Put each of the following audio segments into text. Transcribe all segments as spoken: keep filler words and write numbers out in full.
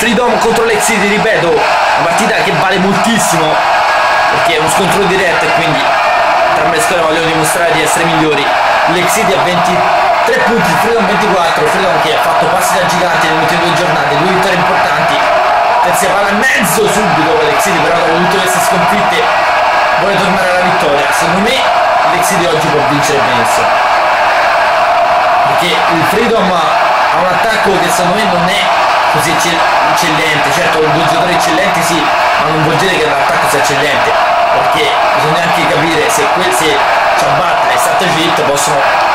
Freedom contro Lake City, ripeto, una partita che vale moltissimo perché è uno scontro diretto e quindi entrambe le squadre vogliono dimostrare di essere migliori. Lake City ha ventitré punti, Freedom ventiquattro, Freedom che ha fatto passi da gigante nelle ultime due giornate, due vittorie importanti, terza palla e mezzo subito con Lake City, però dopo tutte queste sconfitte vuole tornare alla vittoria. Secondo me Lake City oggi può vincere benissimo, perché il Freedom ha un attacco che secondo me non è così eccellente, certo due giocatori eccellenti sì, ma non vuol dire che l'attacco sia eccellente, perché bisogna anche capire se, se Ciabatta e Satajit possono,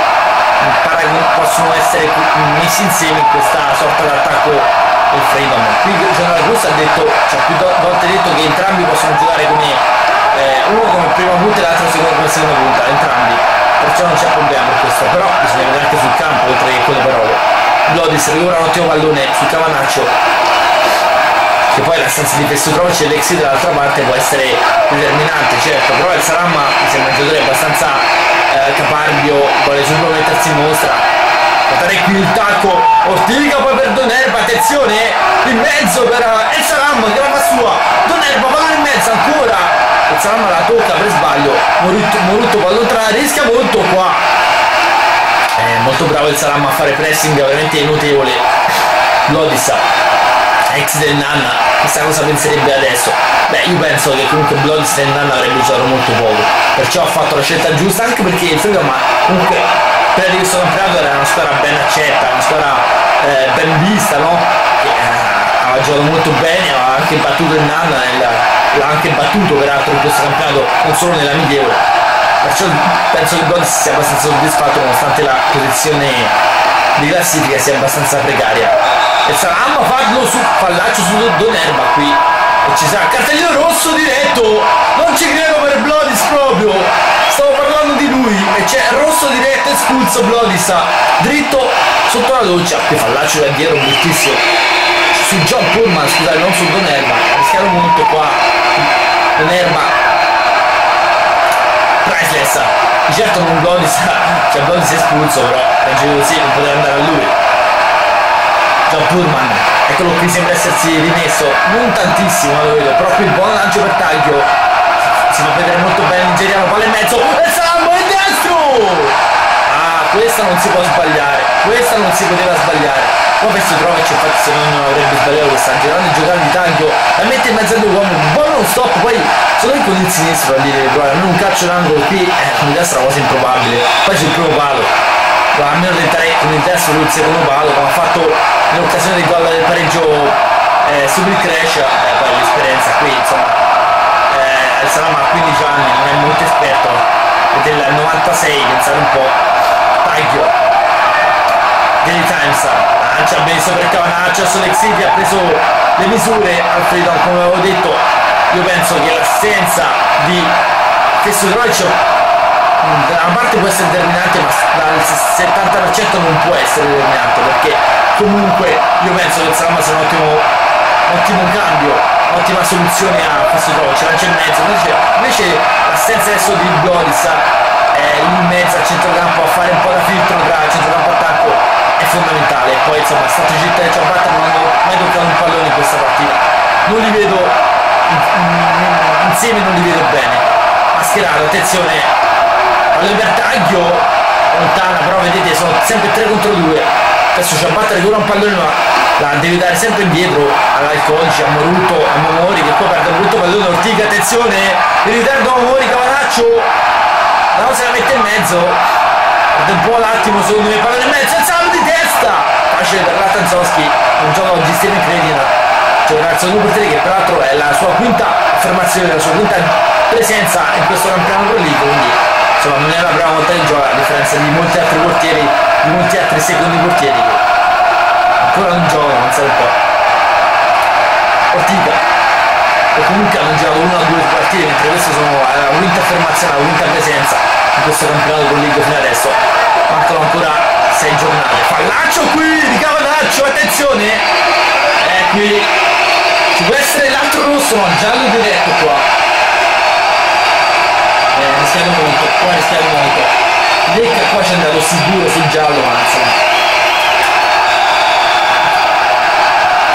possono essere messi insieme in questa sorta di attacco del Freedom. Qui General Russo ha detto, ci ha più volte detto che entrambi possono giocare come eh, uno come prima punta e l'altro come seconda punta, entrambi, perciò non c'è problema per questo, però bisogna vedere anche sul campo oltre che con le parole. Blodis recupera un ottimo pallone su Cavanaccio, che poi l'assenza di Festotrovic e Lexi dall'altra parte può essere determinante, certo, però il Salamma mi sembra un giocatore abbastanza eh, caparbio, vuole subito mettersi in mostra. Guardate qui il tacco, Ortiga poi per Donerba, attenzione, in mezzo per El Salamma che la fa sua, Donerba pallone in mezzo ancora, il Salamma la tocca per sbaglio, Morutto, Morutto può allontanare, rischia molto qua. È molto bravo il Salamma a fare pressing, veramente notevole. Blodis, ex del Nanna, questa cosa penserebbe adesso. Beh, io penso che comunque Blodis del Nanna avrebbe giocato molto poco, perciò ha fatto la scelta giusta, anche perché il Freedom comunque prima di questo campionato era una squadra ben accetta, una squadra eh, ben vista, no? Che eh, aveva giocato molto bene, aveva anche battuto il Nanna, l'ha anche battuto peraltro in questo campionato, non solo nell'amichevole. Perciò penso che Blodis sia abbastanza soddisfatto nonostante la posizione di classifica sia abbastanza precaria. E Salamma fallo su Fallaccio su Donerba qui e ci sarà cartellino rosso diretto, non ci credo per Blodis proprio, stavo parlando di lui e c'è rosso diretto, espulso Blodis dritto sotto la doccia, qui Fallaccio da dietro bruttissimo su John Pullman, scusate, non su Donerba, rischiano molto qua Donerba. Priceless, di certo non Blodis, cioè Blodis è espulso, però raggiungo così non poteva andare a lui. John Pullman, eccolo qui, sembra essersi rimesso, non tantissimo lo vedo, però qui il buon lancio per taglio, si fa vedere molto bene il nigeriano, palla in mezzo, e Sambo è destro! Ah, questa non si può sbagliare, questa non si poteva sbagliare. Poi Festotrovic infatti se non avrebbe sbagliato questa girando, giocare di taglio, la mette in mezzo a due uomini, buono stop, poi solo con il sinistro a dire provare, almeno un calcio d'angolo qui eh, con il destro è una cosa improbabile, poi sul primo palo, almeno tentare con il destro sul secondo palo, come ha fatto nell'occasione del gol del pareggio eh, su Bill Crash, eh, poi l'esperienza qui insomma, eh, il Salamma ha quindici anni, non è molto esperto, è del novantasei, pensate un po', taglio. Daily Times lancia benissimo per Cavanaccio, su Lake City ha preso le misure al Freedom, come avevo detto. Io penso che l'assenza di Festotrovic da una parte può essere determinante, ma dal settanta per cento non può essere determinante, perché comunque io penso che il Salamma sia un ottimo, ottimo cambio, ottima soluzione a Festotrovic, lancia in mezzo, invece, invece l'assenza adesso di Blodis eh, in mezzo al centrocampo a fare un po' da filtro tra centrocampo e attacco è fondamentale. E poi insomma Strategita e Ciabatta non hanno mai toccato un pallone in questa partita, non li vedo insieme, non li vedo bene. Mascherato, attenzione, pallone per taglio lontana, però vedete sono sempre tre contro due. Adesso Ciabatta recupera un pallone ma la deve dare sempre indietro all'Alconici, a Moruto, a Momori che poi perde un brutto pallone. Ortiga, attenzione, il ritardo a Momori, Cavanaccio la cosa la mette in mezzo, perde un po' l'attimo secondo me, pallone in mezzo, il salto di testa facile per Latanzowski, un gioco oggi Steven Credina, cioè un ragazzo numero tre che peraltro è la sua quinta affermazione, la sua quinta presenza in questo campionato Pro League, quindi insomma non è la prima volta che gioca, a differenza di molti altri portieri, di molti altri secondi portieri che ancora non giocano, non sa un po'. Ortiga, o comunque hanno giocato una o due partite, mentre queste sono la quinta affermazione, la quinta presenza in questo campionato Pro League fino adesso. Mancano ancora sei giornate. Fallaccio qui di Cavanaccio, attenzione, eh qui ci può essere l'altro rosso, ma giallo diretto qua. Eh, rischiato molto, qua rischiato molto. Lecca qua ci è andato sicuro sul giallo, ma insomma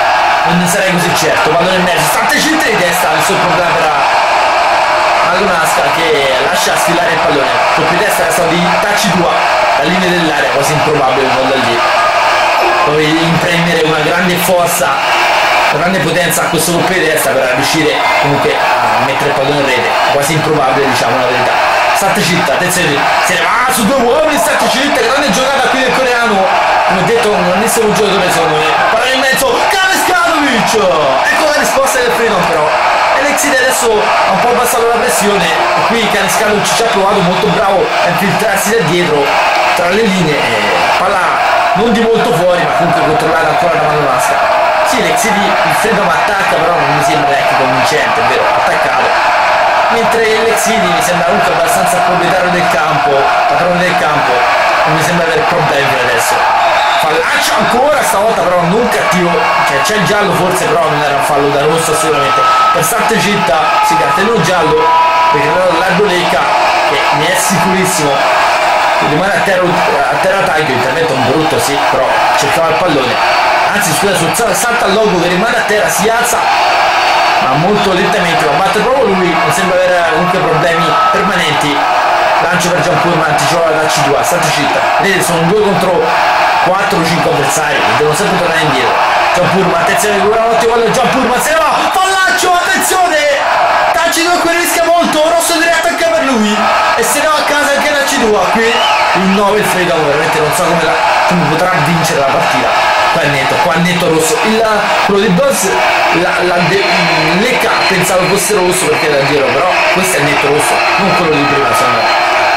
non ne sarei così certo. Pallone in mezzo, tante scelte di testa, il suo problema era Magnasca che lascia sfilare il pallone, colpo di testa, restano di touch due la linea dell'area, quasi improbabile un gol da lì. Dovevi imprendere una grande forza, una grande potenza a questo colpo di testa per riuscire comunque a mettere il pallone in rete, quasi improbabile, diciamo la verità. Statticitta, attenzione, se ne va su due uomini, Statticitta, grande giocata qui del coreano, come detto un grandissimo giocatore secondo me. Pallone in mezzo, Karaskanovic, ecco la risposta del Freedom però. Alexide adesso ha un po' abbassato la pressione e qui Karaskanovic ci ha provato, molto bravo a infiltrarsi da dietro tra le linee, palla non di molto fuori ma comunque controllata ancora da Magnasca. Sì, Alexide il Freedom attacca però non mi sembra neanche convincente, è vero, attaccato, mentre Alexide mi sembra comunque abbastanza proprietario del campo, padrone del campo, non mi sembra avere problemi per adesso. Fallaccio ancora stavolta però non cattivo, cioè c'è il giallo forse però non era un fallo da rosso assolutamente. Per Statticitta si cartellino giallo perché l'Ardo Lecca che ne è sicurissimo, rimane a terra, a terra taglio, intervento un brutto sì, però cercava il pallone, anzi scusa sul salto al logo che rimane a terra, si alza ma molto lentamente, lo batte proprio lui, non sembra avere comunque problemi permanenti. Lancio per Giampurma, anticipa da C due, Statticitta, vedete sono due contro quattro o cinque avversari che devono sempre tornare indietro. Giampurma, attenzione, un ottimo gol, Giampurma se ne va, fallaccio, attenzione, Tacci due qui rischia molto, rosso diretto anche per lui e se ne va a casa anche da C due. Qui il nove il Freedom, veramente non so come, la, come potrà vincere la partita. Qua è netto, qua è netto rosso, il, quello di Boss la, la de, Lecca pensavo fosse rosso perché era giro, però questo è netto rosso, non quello di prima secondo me.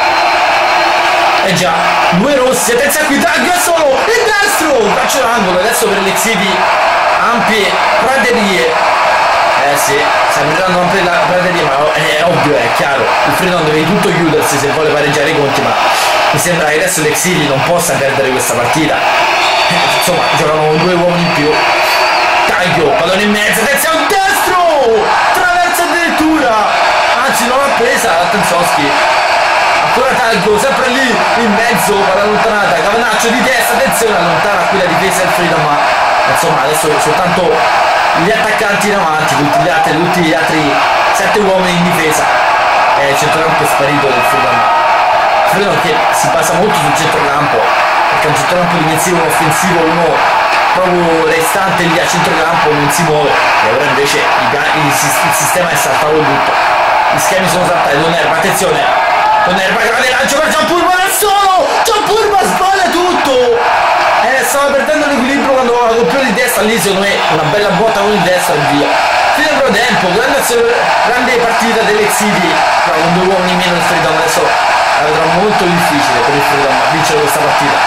Eh già, due rossi, attenzione qui, taglio solo, il destro, calcio d'angolo, adesso per Alexide ampie praterie, eh sì, sta arrivando ampie praterie, ma è ovvio, è chiaro, il Freedom deve tutto chiudersi se vuole pareggiare i conti, ma mi sembra che adesso Alexide non possa perdere questa partita, eh, insomma, giocano due uomini in più, taglio, pallone in mezzo, attenzione, un destro, traversa addirittura, anzi non l'ha presa, Tensowski. Ancora taglio, sempre lì in mezzo, per allontanata, Cavanaccio di testa, attenzione, allontana qui la difesa del Freedom, ma insomma adesso soltanto gli attaccanti in avanti, tutti gli altri, tutti gli altri sette uomini in difesa, e il centrocampo è sparito del Freedom. Il Freedom che si basa molto sul centrocampo, perché è un centrocampo difensivo, uno offensivo, uno proprio restante lì a centrocampo non si muove, e ora invece il, il, il sistema è saltato tutto, gli schemi sono saltati, non erba, attenzione, non erba, grande lancio per Giampurma da solo, Giampurma sbaglia tutto, eh, stava perdendo l'equilibrio quando la doppione di destra, lì secondo me una bella botta con il destro e via. Fine pro tempo, grande, grande partita dell'Alexide, però con due uomini meno del Freedom, adesso la vedrà molto difficile per il Freedom vincere questa partita.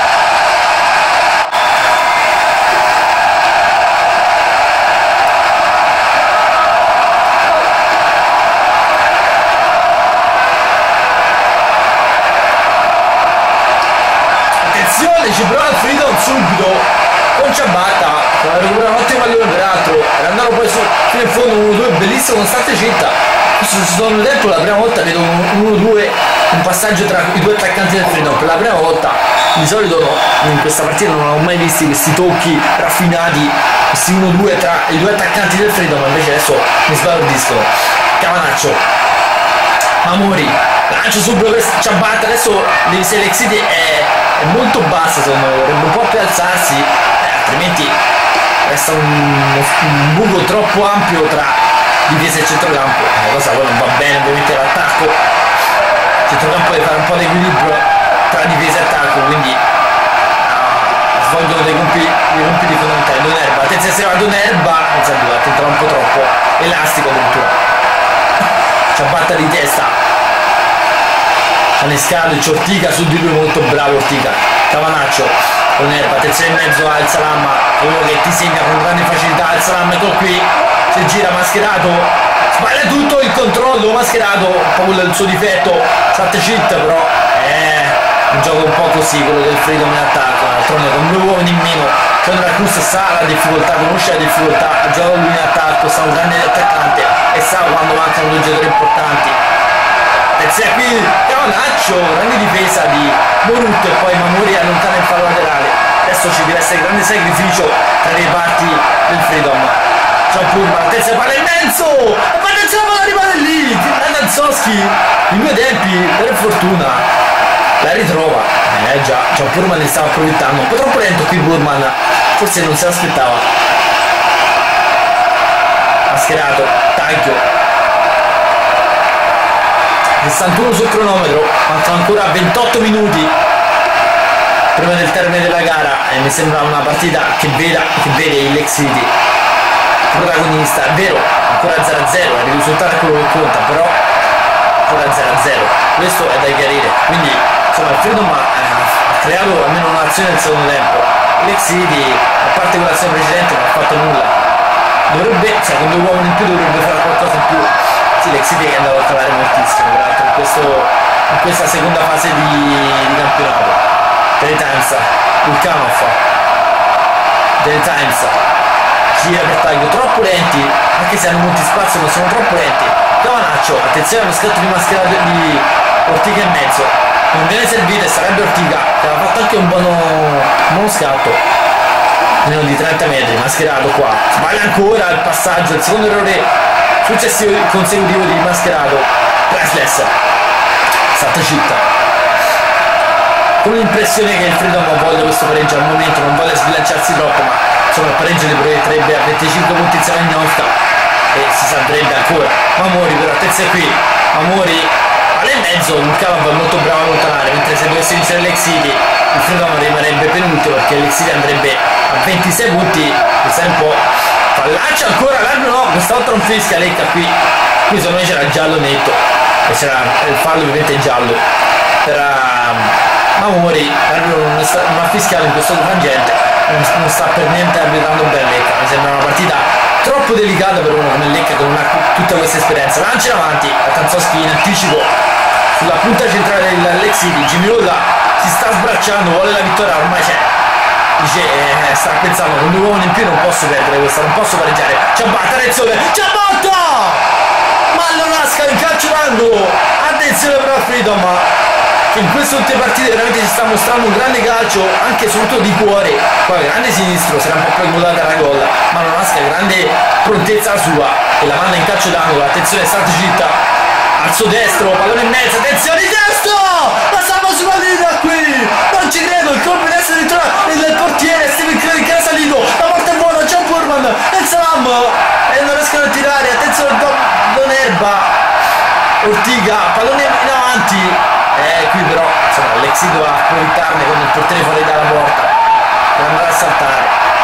Ci prova il Freedom subito con Ciabatta, recupera un ottimo pallone peraltro e andando poi su, fino in fondo uno due bellissimo con Statticitta. Questo secondo tempo la prima volta vedo un uno due, un passaggio tra i due attaccanti del Freedom per la prima volta. Di solito no, in questa partita non ho mai visto questi tocchi raffinati, questi uno due tra i due attaccanti del Freedom, invece adesso mi sbalordiscono. Cavanaccio, Amori, lancio subito per Ciabatta, adesso se Alexide è è molto bassa secondo me, dovrebbe un po' più alzarsi, eh, altrimenti resta un, un buco troppo ampio tra difesa e centrocampo, la cosa poi non va bene ovviamente l'attacco, il centrocampo deve fare un po' di equilibrio tra difesa e attacco, quindi uh, svolgono dei compiti, dei compiti fondamentali. Donerba, attenzione se va Donerba, non sa due, attenta un po' troppo, elastico addirittura, Ciabatta di testa, Anescalo, Ortica su di lui, molto bravo Ortica. Cavanaccio, Donerba, attenzione in mezzo al Salamma, uno che ti segna con grande facilità il Salamma, ecco qui, si gira mascherato, sbaglia tutto il controllo, mascherato, proprio il suo difetto, Statticitta però è un gioco un po' così quello del Freedom in attacco, d'altronde con due uomini in meno, quando la Cruz sa la difficoltà, conosce la difficoltà, gioca lui in attacco, sa un grande attaccante e sa quando mancano due giocatori importanti. Attenzione qui, Cavanaccio, grande difesa di Moruto e poi Mamori allontana il fallo laterale. adesso ci deve essere grande sacrificio tra le parti del Freedom. John Purman, attenzione, palla in mezzo, ma attenzione, la palla rimane lì, Tanzoschi in due tempi, per fortuna la ritrova. Eh già, John Purman ne stava approfittando, un po' troppo lento qui Purman, forse non se l'aspettava. Mascherato, taglio, sessantuno sul cronometro, mancano ancora ventotto minuti prima del termine della gara e mi sembra una partita che, veda, che vede il Lake City protagonista. È vero, ancora zero a zero, il risultato è quello che conta, però ancora zero a zero, questo è da chiarire. Quindi insomma il Freedom ha, ha creato almeno un'azione nel secondo tempo, il Lake City a parte quell'azione precedente non ha fatto nulla. Dovrebbe, cioè con due uomini in più dovrebbe fare qualcosa in più. Sì, Lake City è andato a calare moltissimo peraltro in, questo, in questa seconda fase di, di campionato. Daily Times, Vulcanov, Daily Times gira per taglio, troppo lenti, anche se hanno molti spazi ma sono troppo lenti. Cavanaccio, attenzione allo scatto di maschera di Ortiga in mezzo, non viene servito e sarebbe Ortiga che aveva fatto anche un buono, un buono scatto, meno di trenta metri, mascherato qua, sbaglia ancora il passaggio, il secondo errore successivo consecutivo di mascherato. Priceless, stata città, con l'impressione che il Freedom non voglia questo pareggio al momento, non voglia sbilanciarsi troppo, ma insomma il pareggio li proietterebbe a venticinque punti insieme a Gnocca e si salverebbe ancora. Mamori però, attenzione qui, Mamori alla in mezzo, un cavo molto bravo a allontanare, mentre se dovesse vincere Lake City il Freedom rimarrebbe penultimo perché Lake City andrebbe a ventisei punti, pensare un po', fallaccia ancora, l'arbitro no, questa volta non fischia Lecca qui, qui secondo me c'era il giallo netto e c'era il fallo ovviamente giallo per uh, Mamori, l'arbitro non, non ha fischiato in questo frangente, non, non sta per niente arbitrando bene Lecca, mi sembra una partita troppo delicata per uno come Lecca che non ha tutta questa esperienza. Lancia in avanti a Tanzoschi in anticipo sulla punta centrale del Lake City, Jimmy Ola si sta sbracciando, vuole la vittoria, ormai c'è, dice, eh, sta pensando con due uomini in più non posso perdere questa, non posso pareggiare. Ciabatta, attenzione, Ciabatta, ma non nasca in calcio d'angolo, attenzione però a Freedom che in queste ultime partite veramente ci sta mostrando un grande calcio, anche soprattutto di cuore, poi grande sinistro, sarà un po' più incomodata la gol, ma non nasca grande prontezza la sua e la manda in calcio d'angolo. Attenzione Santa Città al suo destro, pallone in mezzo, attenzione di destro, la salva sulla linea qui, non ci credo, il colpo di destro del portiere Steven Curry che è salito, la porta è buona, John Purman e il Salam e non riescono a tirare, attenzione Don, Don Erba, Ortiga, pallone in avanti e eh, qui però insomma Lexi doveva approfittarne con il portiere fuori dalla porta per andare a saltare,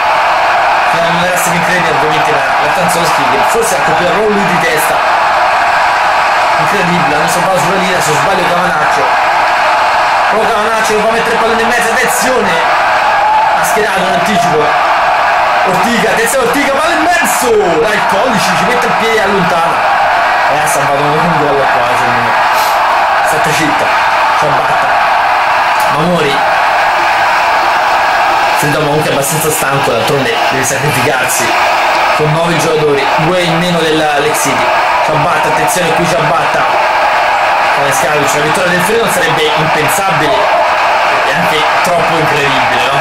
non era Steven Curry ovviamente la, la Tanzoschi che forse ha copiato il lui di testa, incredibile, hanno salvato sulla linea, se sbaglio Cavanaccio, poi Cavanaccio lo fa mettere il pallone in mezzo, attenzione, ha schierato in anticipo, Ortiga, attenzione Ortiga, palla in mezzo, dai il codice, ci mette il piede e allontana, e ha salvato un gol qua, secondo me, sette città, Ciabatta, Mamori, Freedom comunque abbastanza stanco, d'altronde deve sacrificarsi, con nove giocatori, due in meno della Lake City. Ciabatta, attenzione qui Ciabatta, Kanescalovic, la vittoria del Freedom sarebbe impensabile e anche troppo incredibile, no?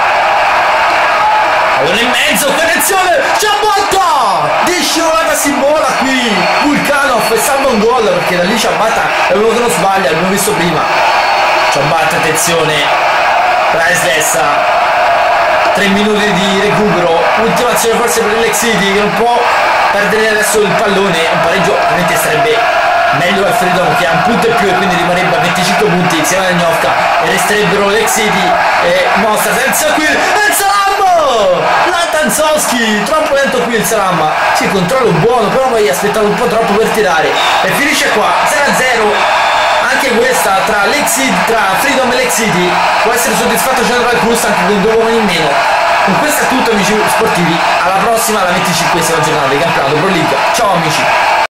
Allora in mezzo, attenzione, Ciabatta, di scivolata simbola qui, Vulcanov e salva un gol perché da lì Ciabatta è uno che non sbaglia, l'abbiamo visto prima. Ciabatta, attenzione, Priceless, tre minuti di recupero, ultima azione forse per il Lake City che non può perdere adesso il pallone, un pareggio ovviamente sarebbe meglio al Freedom che ha un punto in più e quindi rimarrebbe a venticinque punti insieme a Gnocca e resterebbero Lake City e Mostra senza qui il Salam, la Tanzoschi, troppo lento qui il Salam, sì controllo buono però poi ha aspettato un po' troppo per tirare e finisce qua zero a zero anche questa tra, Lake City, tra Freedom e Lake City. Può essere soddisfatto General Cruz anche con due uomini in meno. Con questo è tutto amici sportivi, alla prossima, alla venticinquesima giornata di campionato Pro League, ciao amici.